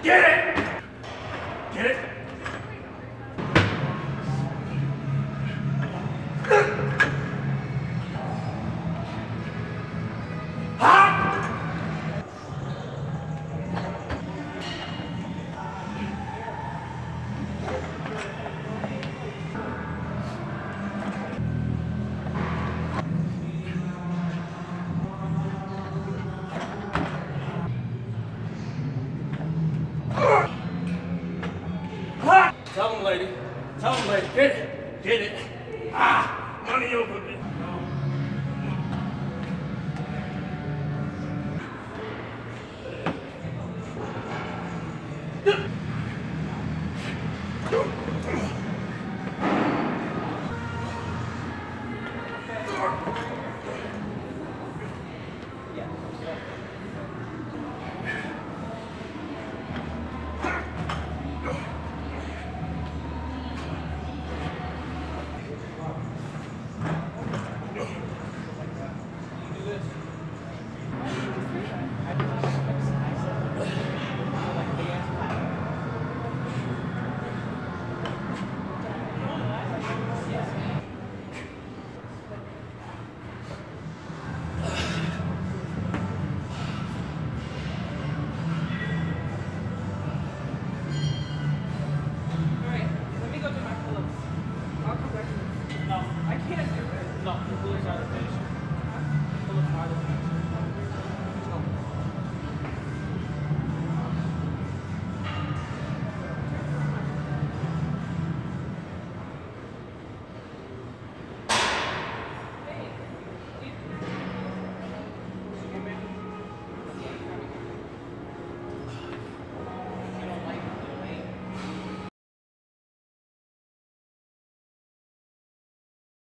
Get it! Get it? Tell him, lady. Tell him, lady. Get it. Get it. Ah! Money over me. No, I can't do it. No, the bullets are the finish. Bullets are the finish.